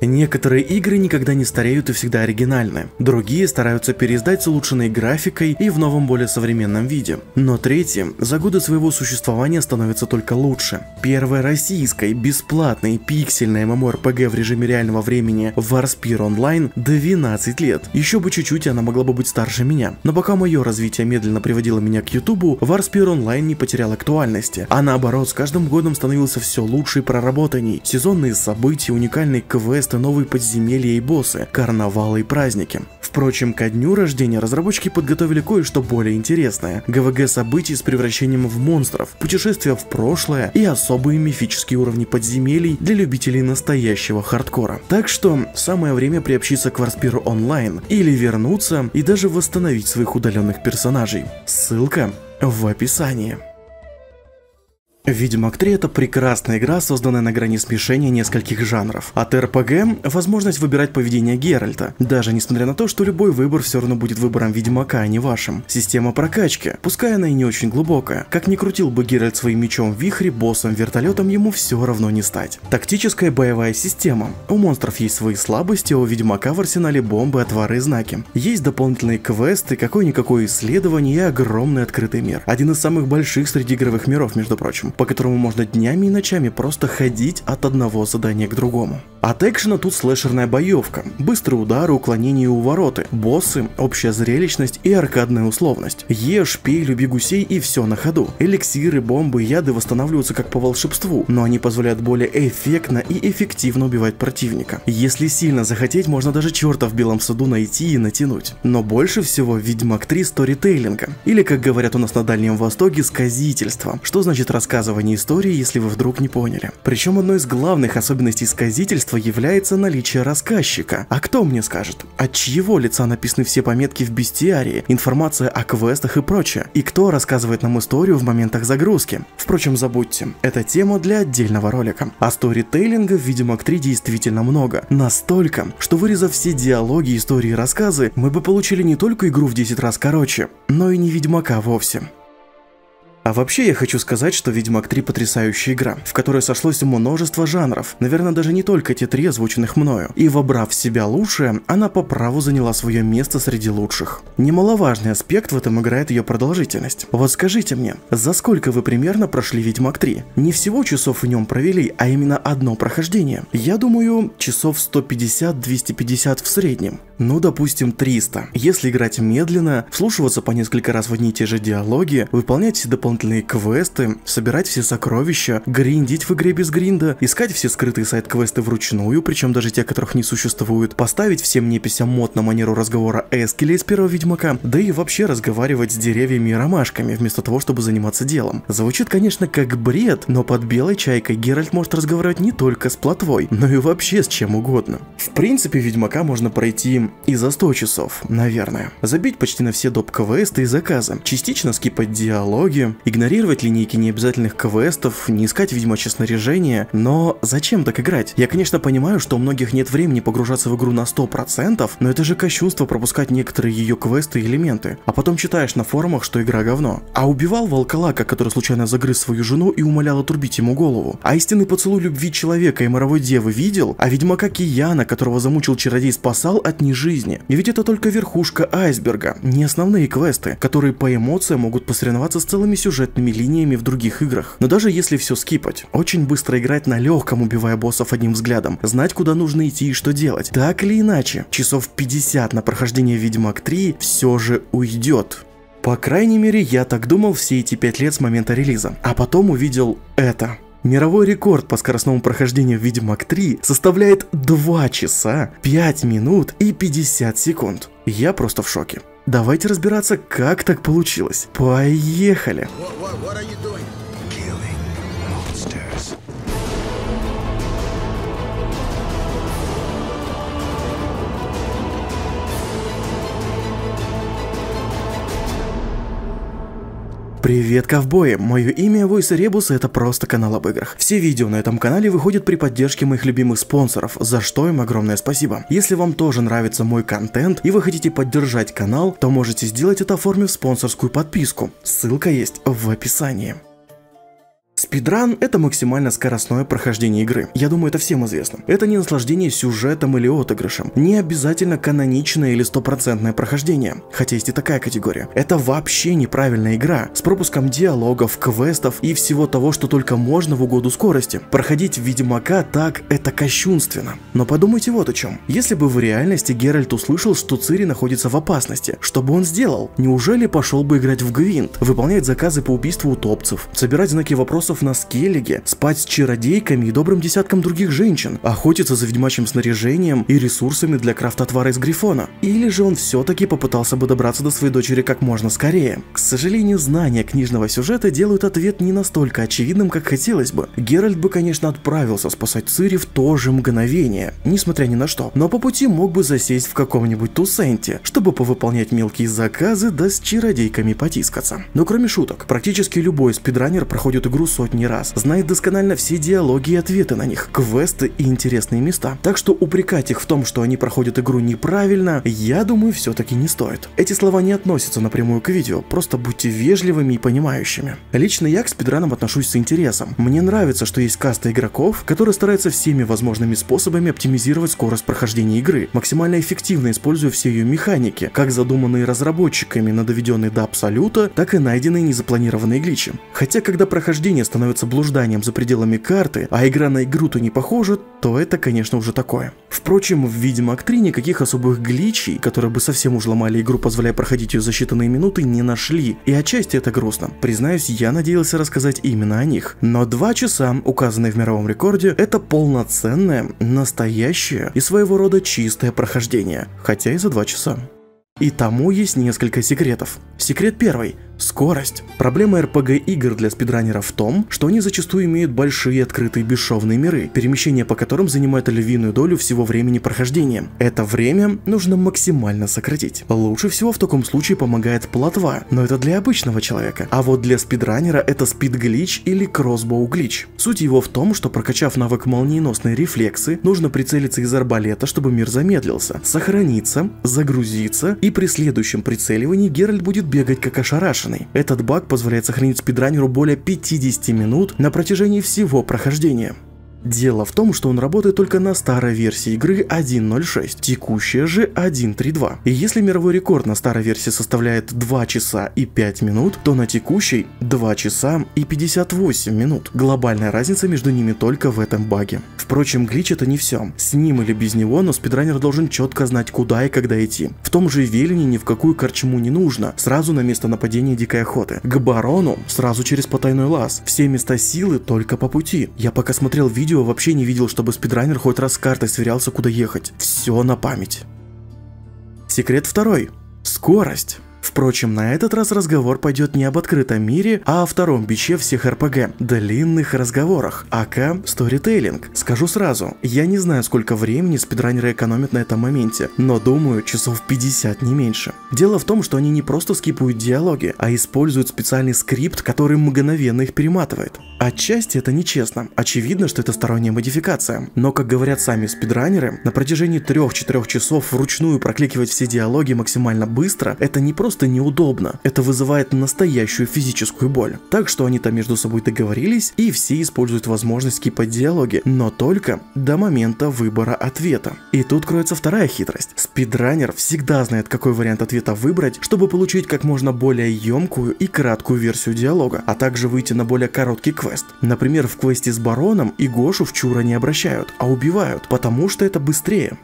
Некоторые игры никогда не стареют и всегда оригинальны, другие стараются переиздать с улучшенной графикой и в новом более современном виде, но третьи за годы своего существования становятся только лучше. Первая российская бесплатная пиксельная MMORPG в режиме реального времени Warspire Online 12 лет. Еще бы чуть-чуть, она могла бы быть старше меня, но пока мое развитие медленно приводило меня к YouTube, Warspire Online не потерял актуальности, а наоборот с каждым годом становился все лучше и проработанней. Сезонные события, уникальные квесты, новые подземелья и боссы, карнавалы и праздники. Впрочем, ко дню рождения разработчики подготовили кое-что более интересное. ГВГ событий с превращением в монстров, путешествия в прошлое и особые мифические уровни подземелий для любителей настоящего хардкора. Так что самое время приобщиться к Warspire Online или вернуться и даже восстановить своих удаленных персонажей. Ссылка в описании. Ведьмак 3 — это прекрасная игра, созданная на грани смешения нескольких жанров. От РПГ — возможность выбирать поведение Геральта, даже несмотря на то, что любой выбор все равно будет выбором Ведьмака, а не вашим. Система прокачки, пускай она и не очень глубокая. Как ни крутил бы Геральт своим мечом в вихре, боссом, вертолетом, ему все равно не стать. Тактическая боевая система. У монстров есть свои слабости, а у Ведьмака в арсенале бомбы, отвары и знаки. Есть дополнительные квесты, какое-никакое исследование и огромный открытый мир. Один из самых больших среди игровых миров, между прочим, по которому можно днями и ночами просто ходить от одного задания к другому. От экшена тут слэшерная боевка, быстрые удары, уклонения и увороты, боссы, общая зрелищность и аркадная условность. Ешь, пей, люби гусей и все на ходу. Эликсиры, бомбы, яды восстанавливаются как по волшебству, но они позволяют более эффектно и эффективно убивать противника. Если сильно захотеть, можно даже черта в белом саду найти и натянуть. Но больше всего в Ведьмак 3 сторителлинга, или как говорят у нас на Дальнем Востоке, сказительство. Что значит рассказывание истории, если вы вдруг не поняли? Причем одной из главных особенностей сказительства является наличие рассказчика. А кто мне скажет, от чьего лица написаны все пометки в бестиарии, информация о квестах и прочее? И кто рассказывает нам историю в моментах загрузки? Впрочем, забудьте, это тема для отдельного ролика. А сторителлинга в Ведьмак 3 действительно много. Настолько, что вырезав все диалоги, истории и рассказы, мы бы получили не только игру в 10 раз короче, но и не Ведьмака вовсе. А вообще я хочу сказать, что Ведьмак 3 потрясающая игра, в которой сошлось множество жанров, наверное даже не только те 3 озвученных мною, и вобрав в себя лучшее, она по праву заняла свое место среди лучших. Немаловажный аспект в этом играет ее продолжительность. Вот скажите мне, за сколько вы примерно прошли Ведьмак 3? Не всего часов в нем провели, а именно одно прохождение. Я думаю, часов 150-250 в среднем. Ну, допустим, 300. Если играть медленно, вслушиваться по несколько раз в одни и те же диалоги, выполнять все дополнительные квесты, собирать все сокровища, гриндить в игре без гринда, искать все скрытые сайд-квесты вручную, причем даже те, которых не существует, поставить всем неписям мод на манеру разговора Эскеля из первого Ведьмака, да и вообще разговаривать с деревьями и ромашками, вместо того, чтобы заниматься делом. Звучит, конечно, как бред, но под белой чайкой Геральт может разговаривать не только с плотвой, но и вообще с чем угодно. В принципе, Ведьмака можно пройти и за 100 часов, наверное. Забить почти на все доп-квесты и заказы, частично скипать диалоги, игнорировать линейки необязательных квестов, не искать ведьмачье снаряжение, но зачем так играть? Я, конечно, понимаю, что у многих нет времени погружаться в игру на 100%, но это же кощунство пропускать некоторые ее квесты и элементы, а потом читаешь на форумах, что игра говно. А убивал волколака, который случайно загрыз свою жену и умолял отрубить ему голову? А истинный поцелуй любви человека и моровой девы видел? А ведьмака Кияна, которого замучил чародей, спасал от жизни. И ведь это только верхушка айсберга, не основные квесты, которые по эмоциям могут посоревноваться с целыми сюжетными линиями в других играх. Но даже если все скипать, очень быстро играть на легком, убивая боссов одним взглядом, знать, куда нужно идти и что делать. Так или иначе, часов 50 на прохождение Ведьмак 3 все же уйдет. По крайней мере, я так думал все эти 5 лет с момента релиза. А потом увидел это. Мировой рекорд по скоростному прохождению Ведьмак 3 составляет 2 часа, 5 минут и 50 секунд. Я просто в шоке. Давайте разбираться, как так получилось. Поехали! Привет, ковбои! Мое имя Войс Ребус, и это просто канал об играх. Все видео на этом канале выходят при поддержке моих любимых спонсоров, за что им огромное спасибо. Если вам тоже нравится мой контент и вы хотите поддержать канал, то можете сделать это, оформив спонсорскую подписку. Ссылка есть в описании. Спидран — это максимально скоростное прохождение игры. Я думаю, это всем известно. Это не наслаждение сюжетом или отыгрышем. Не обязательно каноничное или стопроцентное прохождение. Хотя есть и такая категория. Это вообще неправильная игра. С пропуском диалогов, квестов и всего того, что только можно в угоду скорости. Проходить Ведьмака так — это кощунственно. Но подумайте вот о чем. Если бы в реальности Геральт услышал, что Цири находится в опасности, что бы он сделал? Неужели пошел бы играть в Гвинт, выполнять заказы по убийству утопцев, собирать знаки вопросов на Скеллиге, спать с чародейками и добрым десятком других женщин, охотиться за ведьмачьим снаряжением и ресурсами для крафта отвара из Грифона? Или же он все-таки попытался бы добраться до своей дочери как можно скорее? К сожалению, знания книжного сюжета делают ответ не настолько очевидным, как хотелось бы. Геральт бы, конечно, отправился спасать Цири в то же мгновение, несмотря ни на что, но по пути мог бы засесть в каком-нибудь Тусенте, чтобы повыполнять мелкие заказы да с чародейками потискаться. Но кроме шуток, практически любой спидранер проходит игру сотни раз, знает досконально все диалоги и ответы на них, квесты и интересные места. Так что упрекать их в том, что они проходят игру неправильно, я думаю, все-таки не стоит. Эти слова не относятся напрямую к видео, просто будьте вежливыми и понимающими. Лично я к спидранам отношусь с интересом. Мне нравится, что есть каста игроков, которые стараются всеми возможными способами оптимизировать скорость прохождения игры, максимально эффективно используя все ее механики, как задуманные разработчиками на доведенные до абсолюта, так и найденные незапланированные гличи. Хотя, когда прохождение становится блужданием за пределами карты, а игра на игру-то не похожа, то это, конечно, уже такое. Впрочем, в Ведьмак 3 никаких особых гличей, которые бы совсем уж ломали игру, позволяя проходить ее за считанные минуты, не нашли. И отчасти это грустно. Признаюсь, я надеялся рассказать именно о них. Но 2 часа, указанные в мировом рекорде, это полноценное, настоящее и своего рода чистое прохождение. Хотя и за 2 часа. И тому есть несколько секретов. Секрет первый. Скорость. Проблема RPG игр для спидранеров в том, что они зачастую имеют большие открытые бесшовные миры, перемещение по которым занимает львиную долю всего времени прохождения. Это время нужно максимально сократить. Лучше всего в таком случае помогает плотва, но это для обычного человека. А вот для спидранера это спид-глич или кроссбоу-глич. Суть его в том, что прокачав навык молниеносные рефлексы, нужно прицелиться из арбалета, чтобы мир замедлился, сохраниться, загрузиться, и при следующем прицеливании Геральт будет бегать как ошарашенный. Этот баг позволяет сохранить спидранеру более 50 минут на протяжении всего прохождения. Дело в том, что он работает только на старой версии игры 1.06, текущая же 1.3.2. И если мировой рекорд на старой версии составляет 2 часа и 5 минут, то на текущей 2 часа и 58 минут. Глобальная разница между ними только в этом баге. Впрочем, глич это не все. С ним или без него, но спидранер должен четко знать, куда и когда идти. В том же Велине ни в какую корчму не нужно, сразу на место нападения дикой охоты. К барону сразу через потайной лаз. Все места силы только по пути. Я пока смотрел видео, вообще не видел, чтобы спидранер хоть раз с картой сверялся, куда ехать. Все на память. Секрет второй. Скорость. Впрочем, на этот раз разговор пойдет не об открытом мире, а о втором биче всех РПГ – длинных разговорах, АК сторителлинг. Скажу сразу, я не знаю, сколько времени спидранеры экономят на этом моменте, но думаю, часов 50 не меньше. Дело в том, что они не просто скипают диалоги, а используют специальный скрипт, который мгновенно их перематывает. Отчасти это нечестно, очевидно, что это сторонняя модификация, но, как говорят сами спидранеры, на протяжении 3-4 часов вручную прокликивать все диалоги максимально быстро – это не просто неудобно, это вызывает настоящую физическую боль. Так что они там между собой договорились, и все используют возможность скипать диалоги, но только до момента выбора ответа. И тут кроется вторая хитрость. Спидранер всегда знает, какой вариант ответа выбрать, чтобы получить как можно более емкую и краткую версию диалога, а также выйти на более короткий квест. Например, в квесте с бароном и Гошу в Чура не обращают, а убивают, потому что это быстрее.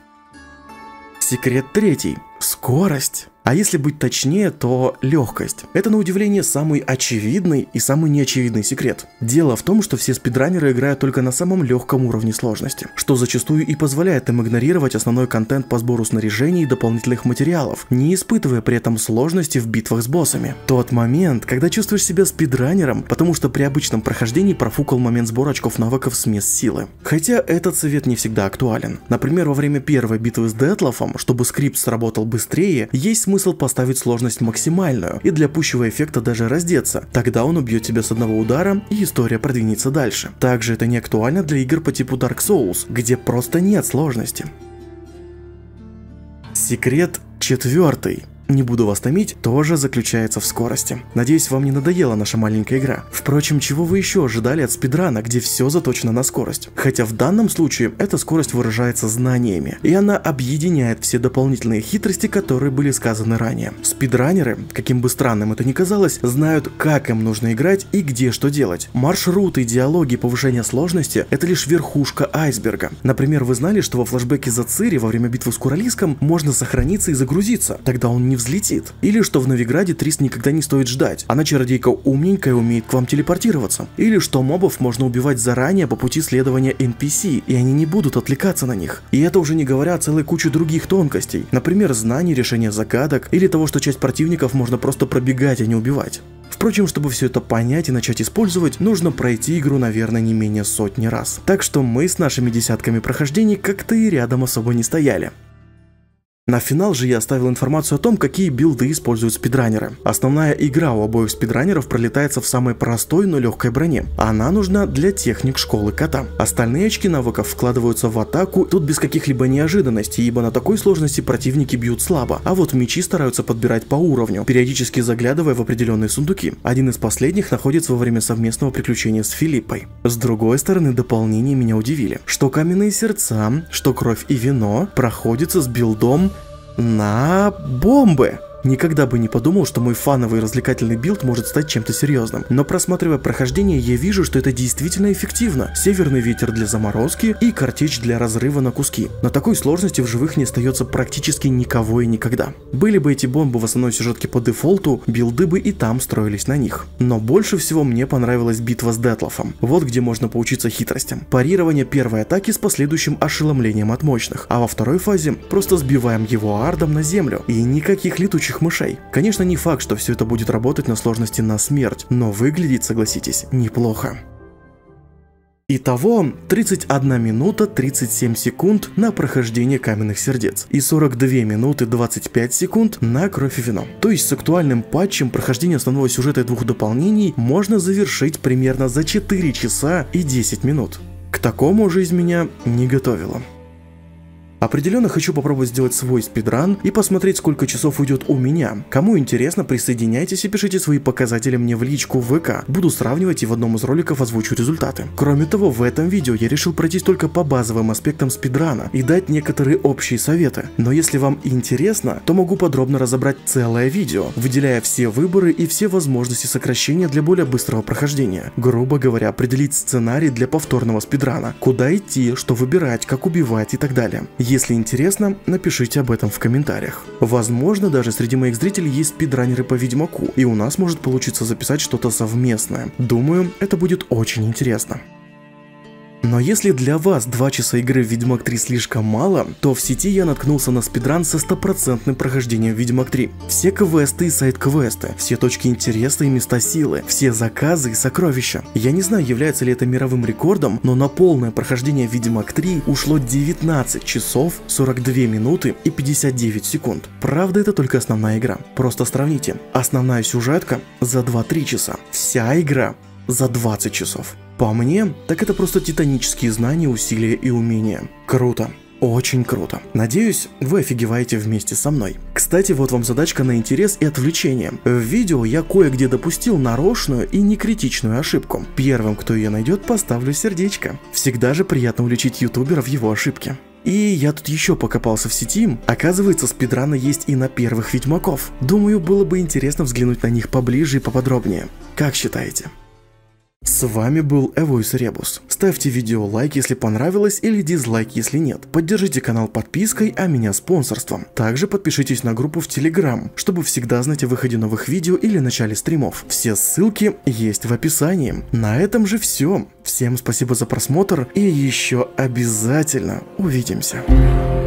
Секрет третий. Скорость. А если быть точнее, то легкость. Это на удивление самый очевидный и самый неочевидный секрет. Дело в том, что все спидранеры играют только на самом легком уровне сложности, что зачастую и позволяет им игнорировать основной контент по сбору снаряжений и дополнительных материалов, не испытывая при этом сложности в битвах с боссами. Тот момент, когда чувствуешь себя спидранером, потому что при обычном прохождении профукал момент сбора очков навыков с мест силы. Хотя этот совет не всегда актуален. Например, во время первой битвы с Детлофом, чтобы скрипт сработал быстрее, есть смысл поставить сложность максимальную и для пущего эффекта даже раздеться. Тогда он убьет тебя с одного удара и история продвинется дальше. Также это не актуально для игр по типу Dark Souls, где просто нет сложности. Секрет четвертый. не буду вас томить, тоже заключается в скорости. Надеюсь, вам не надоела наша маленькая игра. Впрочем, чего вы еще ожидали от спидрана, где все заточено на скорость? Хотя в данном случае эта скорость выражается знаниями, и она объединяет все дополнительные хитрости, которые были сказаны ранее. Спидранеры, каким бы странным это ни казалось, знают, как им нужно играть и где что делать. Маршруты, диалоги, повышение сложности – это лишь верхушка айсберга. Например, вы знали, что во флешбеке за Цири во время битвы с Куралиском можно сохраниться и загрузиться, тогда он не взлетит. Или что в Новиграде Трист никогда не стоит ждать, она чародейка умненькая, умеет к вам телепортироваться. Или что мобов можно убивать заранее по пути следования NPC, и они не будут отвлекаться на них. И это уже не говоря о целой куче других тонкостей, например, знаний, решения загадок, или того, что часть противников можно просто пробегать, а не убивать. Впрочем, чтобы все это понять и начать использовать, нужно пройти игру, наверное, не менее сотни раз. Так что мы с нашими десятками прохождений как-то и рядом особо не стояли. На финал же я оставил информацию о том, какие билды используют спидранеры. Основная игра у обоих спидранеров пролетается в самой простой, но легкой броне. Она нужна для техник школы кота. Остальные очки навыков вкладываются в атаку, тут без каких-либо неожиданностей, ибо на такой сложности противники бьют слабо, а вот мечи стараются подбирать по уровню, периодически заглядывая в определенные сундуки. Один из последних находится во время совместного приключения с Филиппой. С другой стороны, дополнения меня удивили. Что каменные сердца, что кровь и вино проходятся с билдом на бомбы. Никогда бы не подумал, что мой фановый развлекательный билд может стать чем-то серьезным. Но просматривая прохождение, я вижу, что это действительно эффективно. Северный ветер для заморозки и картечь для разрыва на куски. На такой сложности в живых не остается практически никого и никогда. Были бы эти бомбы в основной сюжетке по дефолту, билды бы и там строились на них. Но больше всего мне понравилась битва с Детлофом. Вот где можно поучиться хитростям. Парирование первой атаки с последующим ошеломлением от мощных, а во второй фазе просто сбиваем его ардом на землю. И никаких летучих мышей. Конечно, не факт, что все это будет работать на сложности на смерть, но выглядит, согласитесь, неплохо. Итого 31 минута 37 секунд на прохождение каменных сердец и 42 минуты 25 секунд на кровь и вино. То есть с актуальным патчем прохождение основного сюжета и двух дополнений можно завершить примерно за 4 часа и 10 минут. К такому жизнь меня не готовила. Определенно хочу попробовать сделать свой спидран и посмотреть, сколько часов уйдет у меня. Кому интересно, присоединяйтесь и пишите свои показатели мне в личку в ВК. Буду сравнивать и в одном из роликов озвучу результаты. Кроме того, в этом видео я решил пройтись только по базовым аспектам спидрана и дать некоторые общие советы. Но если вам интересно, то могу подробно разобрать целое видео, выделяя все выборы и все возможности сокращения для более быстрого прохождения. Грубо говоря, определить сценарий для повторного спидрана, куда идти, что выбирать, как убивать и так далее. Если интересно, напишите об этом в комментариях. Возможно, даже среди моих зрителей есть спидранеры по Ведьмаку, и у нас может получиться записать что-то совместное. Думаю, это будет очень интересно. Но если для вас 2 часа игры в Ведьмак 3 слишком мало, то в сети я наткнулся на спидран со 100% прохождением Ведьмак 3. Все квесты и сайд-квесты, все точки интереса и места силы, все заказы и сокровища. Я не знаю, является ли это мировым рекордом, но на полное прохождение Ведьмак 3 ушло 19 часов 42 минуты и 59 секунд. Правда, это только основная игра. Просто сравните. Основная сюжетка за 2-3 часа. Вся игра за 20 часов. По мне, так это просто титанические знания, усилия и умения. Круто. Очень круто. Надеюсь, вы офигеваете вместе со мной. Кстати, вот вам задачка на интерес и отвлечение. В видео я кое-где допустил нарочную и некритичную ошибку. Первым, кто ее найдет, поставлю сердечко. Всегда же приятно уличить ютубера в его ошибке. И я тут еще покопался в сети, оказывается, спидраны есть и на первых Ведьмаков. Думаю, было бы интересно взглянуть на них поближе и поподробнее. Как считаете? С вами был Эвойс Ребус. Ставьте видео лайк, если понравилось, или дизлайк, если нет. Поддержите канал подпиской, а меня спонсорством. Также подпишитесь на группу в Telegram, чтобы всегда знать о выходе новых видео или начале стримов. Все ссылки есть в описании. На этом же все. Всем спасибо за просмотр и еще обязательно увидимся.